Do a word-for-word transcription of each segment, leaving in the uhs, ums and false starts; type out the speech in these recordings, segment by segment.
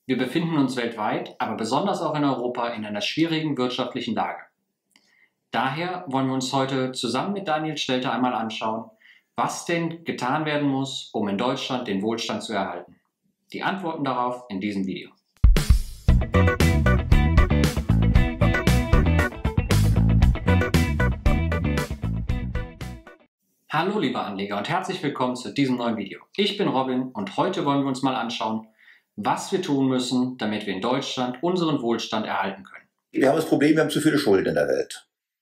Wir befinden uns weltweit, aber besonders auch in Europa, in einer schwierigen wirtschaftlichen Lage. Daher wollen wir uns heute zusammen mit Daniel Stelter einmal anschauen, was denn getan werden muss, um in Deutschland den Wohlstand zu erhalten. Die Antworten darauf in diesem Video. Hallo liebe Anleger und herzlich willkommen zu diesem neuen Video. Ich bin Robin und heute wollen wir uns mal anschauen, was wir tun müssen, damit wir in Deutschland unseren Wohlstand erhalten können. Wir haben das Problem, wir haben zu viele Schulden in der Welt.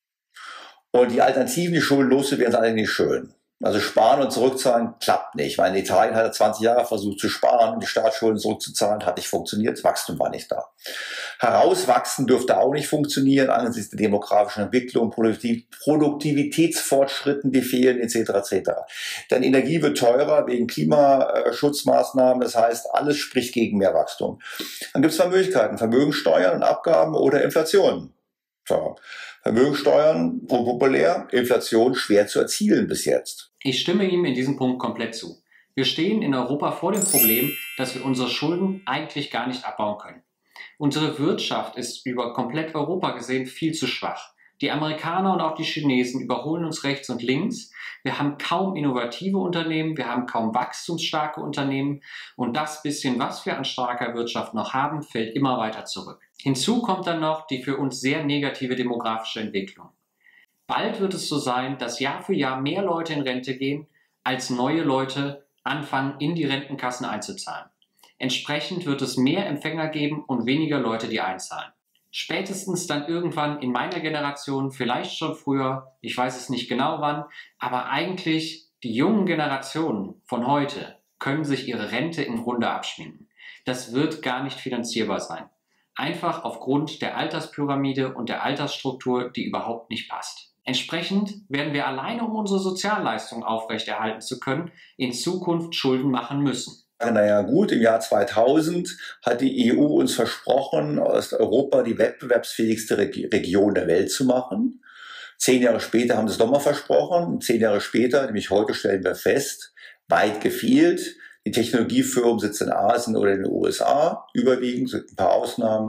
Und die Alternativen, die Schulden loszuwerden, sind eigentlich nicht schön. Also sparen und zurückzahlen klappt nicht. Ich meine, Italien hat zwanzig Jahre versucht zu sparen, die Staatsschulden zurückzuzahlen, hat nicht funktioniert, das Wachstum war nicht da. Herauswachsen dürfte auch nicht funktionieren, angesichts der demografischen Entwicklung, Produktiv Produktivitätsfortschritten, die fehlen, et cetera et cetera. Denn Energie wird teurer wegen Klimaschutzmaßnahmen, das heißt, alles spricht gegen mehr Wachstum. Dann gibt es zwei Möglichkeiten, Vermögensteuern und Abgaben oder Inflation. So. Vermögensteuern unpopulär, Inflation schwer zu erzielen bis jetzt. Ich stimme ihm in diesem Punkt komplett zu. Wir stehen in Europa vor dem Problem, dass wir unsere Schulden eigentlich gar nicht abbauen können. Unsere Wirtschaft ist über komplett Europa gesehen viel zu schwach. Die Amerikaner und auch die Chinesen überholen uns rechts und links. Wir haben kaum innovative Unternehmen, wir haben kaum wachstumsstarke Unternehmen und das bisschen, was wir an starker Wirtschaft noch haben, fällt immer weiter zurück. Hinzu kommt dann noch die für uns sehr negative demografische Entwicklung. Bald wird es so sein, dass Jahr für Jahr mehr Leute in Rente gehen, als neue Leute anfangen, in die Rentenkassen einzuzahlen. Entsprechend wird es mehr Empfänger geben und weniger Leute, die einzahlen. Spätestens dann irgendwann in meiner Generation, vielleicht schon früher, ich weiß es nicht genau wann, aber eigentlich die jungen Generationen von heute können sich ihre Rente im Grunde abschminken. Das wird gar nicht finanzierbar sein. Einfach aufgrund der Alterspyramide und der Altersstruktur, die überhaupt nicht passt. Entsprechend werden wir alleine, um unsere Sozialleistungen aufrechterhalten zu können, in Zukunft Schulden machen müssen. Naja gut, im Jahr zweitausend hat die E U uns versprochen, aus Europa die wettbewerbsfähigste Region der Welt zu machen. Zehn Jahre später haben sie es nochmal versprochen. Zehn Jahre später, nämlich heute, stellen wir fest, weit gefehlt. Die Technologiefirmen sitzen in Asien oder in den U S A überwiegend, sind ein paar Ausnahmen.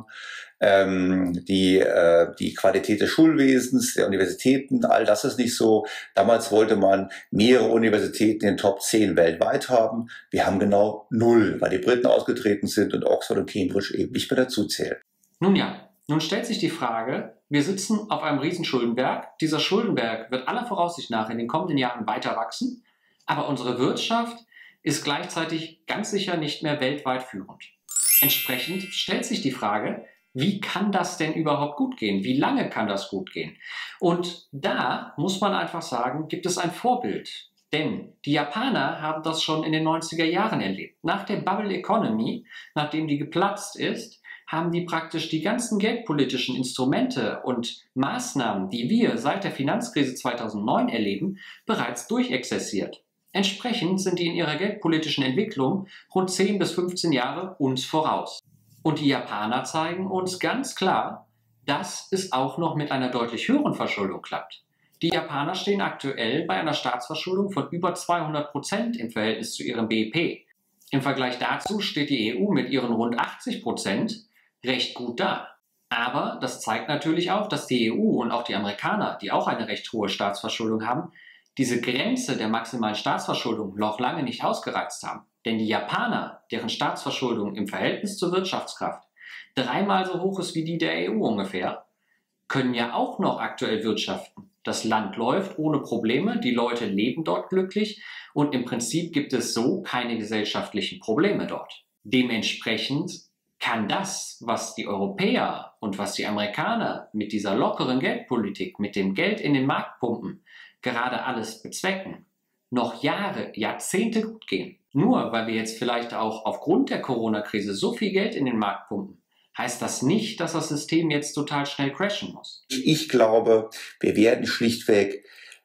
Ähm, die, äh, die Qualität des Schulwesens, der Universitäten, all das ist nicht so. Damals wollte man mehrere Universitäten in den Top zehn weltweit haben. Wir haben genau null, weil die Briten ausgetreten sind und Oxford und Cambridge eben nicht mehr dazu zählen. Nun ja, nun stellt sich die Frage, wir sitzen auf einem riesen Schuldenberg. Dieser Schuldenberg wird aller Voraussicht nach in den kommenden Jahren weiter wachsen, aber unsere Wirtschaft ist gleichzeitig ganz sicher nicht mehr weltweit führend. Entsprechend stellt sich die Frage, wie kann das denn überhaupt gut gehen? Wie lange kann das gut gehen? Und da muss man einfach sagen, gibt es ein Vorbild. Denn die Japaner haben das schon in den neunziger Jahren erlebt. Nach der Bubble Economy, nachdem die geplatzt ist, haben die praktisch die ganzen geldpolitischen Instrumente und Maßnahmen, die wir seit der Finanzkrise zweitausendneun erleben, bereits durchexerziert. Entsprechend sind die in ihrer geldpolitischen Entwicklung rund zehn bis fünfzehn Jahre uns voraus. Und die Japaner zeigen uns ganz klar, dass es auch noch mit einer deutlich höheren Verschuldung klappt. Die Japaner stehen aktuell bei einer Staatsverschuldung von über zweihundert Prozent im Verhältnis zu ihrem B I P. Im Vergleich dazu steht die E U mit ihren rund achtzig Prozent recht gut da. Aber das zeigt natürlich auch, dass die E U und auch die Amerikaner, die auch eine recht hohe Staatsverschuldung haben, diese Grenze der maximalen Staatsverschuldung noch lange nicht ausgereizt haben. Denn die Japaner, deren Staatsverschuldung im Verhältnis zur Wirtschaftskraft dreimal so hoch ist wie die der E U ungefähr, können ja auch noch aktuell wirtschaften. Das Land läuft ohne Probleme, die Leute leben dort glücklich und im Prinzip gibt es so keine gesellschaftlichen Probleme dort. Dementsprechend kann das, was die Europäer und was die Amerikaner mit dieser lockeren Geldpolitik, mit dem Geld in den Markt pumpen, gerade alles bezwecken, noch Jahre, Jahrzehnte gut gehen. Nur weil wir jetzt vielleicht auch aufgrund der Corona-Krise so viel Geld in den Markt pumpen, heißt das nicht, dass das System jetzt total schnell crashen muss. Ich glaube, wir werden schlichtweg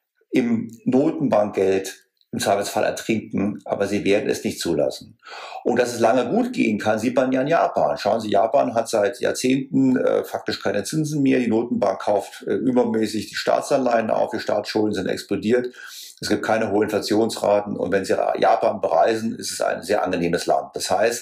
im Notenbankgeld im Zweifelsfall ertrinken, aber sie werden es nicht zulassen. Und dass es lange gut gehen kann, sieht man ja in Japan. Schauen Sie, Japan hat seit Jahrzehnten äh, faktisch keine Zinsen mehr. Die Notenbank kauft äh, übermäßig die Staatsanleihen auf, die Staatsschulden sind explodiert. Es gibt keine hohen Inflationsraten und wenn Sie Japan bereisen, ist es ein sehr angenehmes Land. Das heißt,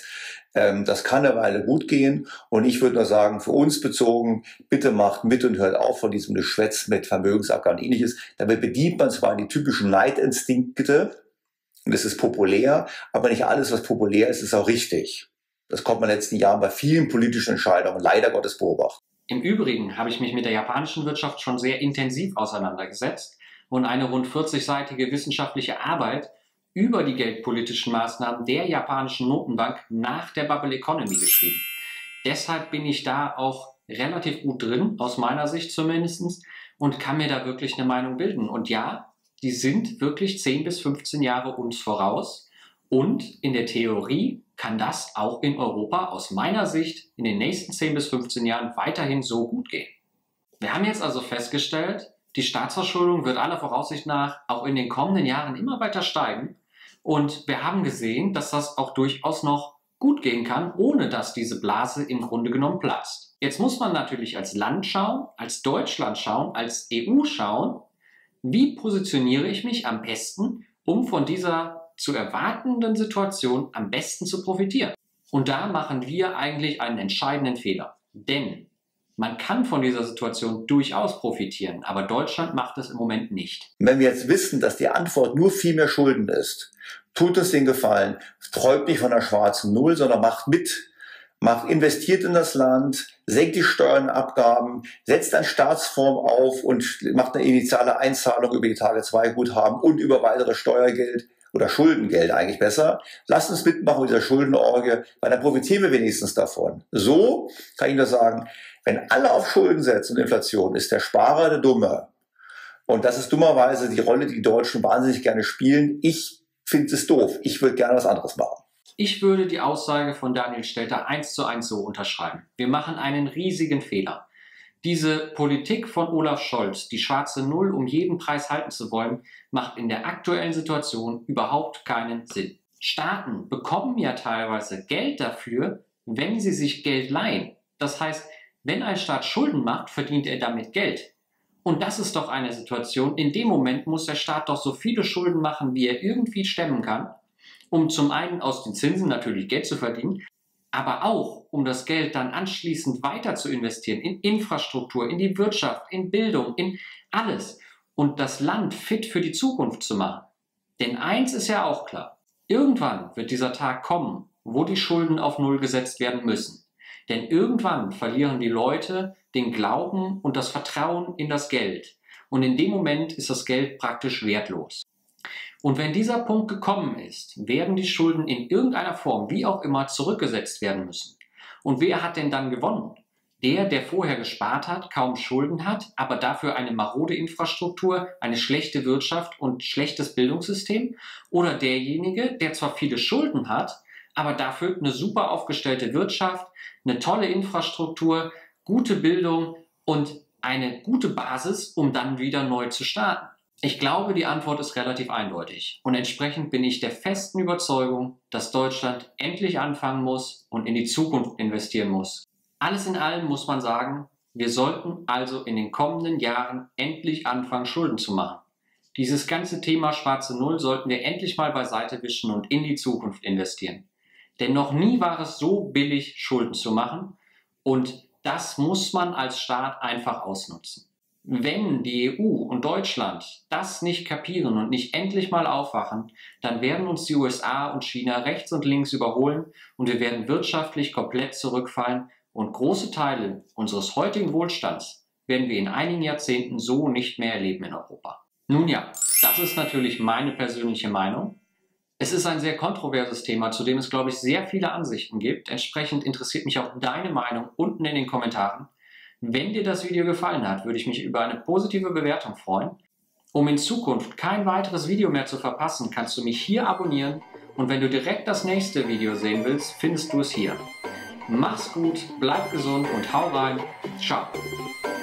Ähm, das kann eine Weile gut gehen. Und ich würde nur sagen, für uns bezogen, bitte macht mit und hört auf von diesem Geschwätz mit Vermögensabgaben und ähnliches. Damit bedient man zwar die typischen Neidinstinkte, und es ist populär, aber nicht alles, was populär ist, ist auch richtig. Das kommt man in den letzten Jahren bei vielen politischen Entscheidungen leider Gottes beobachten. Im Übrigen habe ich mich mit der japanischen Wirtschaft schon sehr intensiv auseinandergesetzt und eine rund vierzigseitige wissenschaftliche Arbeit über die geldpolitischen Maßnahmen der japanischen Notenbank nach der Bubble Economy geschrieben. Deshalb bin ich da auch relativ gut drin, aus meiner Sicht zumindest, und kann mir da wirklich eine Meinung bilden. Und ja, die sind wirklich zehn bis fünfzehn Jahre uns voraus. Und in der Theorie kann das auch in Europa aus meiner Sicht in den nächsten zehn bis fünfzehn Jahren weiterhin so gut gehen. Wir haben jetzt also festgestellt, die Staatsverschuldung wird aller Voraussicht nach auch in den kommenden Jahren immer weiter steigen. Und wir haben gesehen, dass das auch durchaus noch gut gehen kann, ohne dass diese Blase im Grunde genommen platzt. Jetzt muss man natürlich als Land schauen, als Deutschland schauen, als E U schauen, wie positioniere ich mich am besten, um von dieser zu erwartenden Situation am besten zu profitieren. Und da machen wir eigentlich einen entscheidenden Fehler. Denn man kann von dieser Situation durchaus profitieren, aber Deutschland macht es im Moment nicht. Wenn wir jetzt wissen, dass die Antwort nur viel mehr Schulden ist, tut uns den Gefallen, träumt nicht von der schwarzen Null, sondern macht mit. Macht, investiert in das Land, senkt die Steuern und Abgaben, setzt ein Staatsform auf und macht eine initiale Einzahlung über die Tage zwei Guthaben und über weitere Steuergeld oder Schuldengeld eigentlich besser. Lasst uns mitmachen mit dieser Schuldenorgie, weil dann profitieren wir wenigstens davon. So kann ich nur sagen, wenn alle auf Schulden setzen und Inflation, ist der Sparer der Dumme. Und das ist dummerweise die Rolle, die die Deutschen wahnsinnig gerne spielen. Ich finde es doof. Ich würde gerne was anderes machen. Ich würde die Aussage von Daniel Stelter eins zu eins so unterschreiben. Wir machen einen riesigen Fehler. Diese Politik von Olaf Scholz, die schwarze Null um jeden Preis halten zu wollen, macht in der aktuellen Situation überhaupt keinen Sinn. Staaten bekommen ja teilweise Geld dafür, wenn sie sich Geld leihen. Das heißt, wenn ein Staat Schulden macht, verdient er damit Geld. Und das ist doch eine Situation, in dem Moment muss der Staat doch so viele Schulden machen, wie er irgendwie stemmen kann, um zum einen aus den Zinsen natürlich Geld zu verdienen, aber auch, um das Geld dann anschließend weiter zu investieren in Infrastruktur, in die Wirtschaft, in Bildung, in alles und das Land fit für die Zukunft zu machen. Denn eins ist ja auch klar, irgendwann wird dieser Tag kommen, wo die Schulden auf Null gesetzt werden müssen. Denn irgendwann verlieren die Leute den Glauben und das Vertrauen in das Geld. Und in dem Moment ist das Geld praktisch wertlos. Und wenn dieser Punkt gekommen ist, werden die Schulden in irgendeiner Form, wie auch immer, zurückgesetzt werden müssen. Und wer hat denn dann gewonnen? Der, der vorher gespart hat, kaum Schulden hat, aber dafür eine marode Infrastruktur, eine schlechte Wirtschaft und schlechtes Bildungssystem? Oder derjenige, der zwar viele Schulden hat, aber dafür eine super aufgestellte Wirtschaft, eine tolle Infrastruktur, gute Bildung und eine gute Basis, um dann wieder neu zu starten? Ich glaube, die Antwort ist relativ eindeutig und entsprechend bin ich der festen Überzeugung, dass Deutschland endlich anfangen muss und in die Zukunft investieren muss. Alles in allem muss man sagen, wir sollten also in den kommenden Jahren endlich anfangen, Schulden zu machen. Dieses ganze Thema schwarze Null sollten wir endlich mal beiseite wischen und in die Zukunft investieren. Denn noch nie war es so billig, Schulden zu machen und das muss man als Staat einfach ausnutzen. Wenn die E U und Deutschland das nicht kapieren und nicht endlich mal aufwachen, dann werden uns die U S A und China rechts und links überholen und wir werden wirtschaftlich komplett zurückfallen und große Teile unseres heutigen Wohlstands werden wir in einigen Jahrzehnten so nicht mehr erleben in Europa. Nun ja, das ist natürlich meine persönliche Meinung. Es ist ein sehr kontroverses Thema, zu dem es, glaube ich, sehr viele Ansichten gibt. Entsprechend interessiert mich auch deine Meinung unten in den Kommentaren. Wenn dir das Video gefallen hat, würde ich mich über eine positive Bewertung freuen. Um in Zukunft kein weiteres Video mehr zu verpassen, kannst du mich hier abonnieren und wenn du direkt das nächste Video sehen willst, findest du es hier. Mach's gut, bleib gesund und hau rein. Ciao.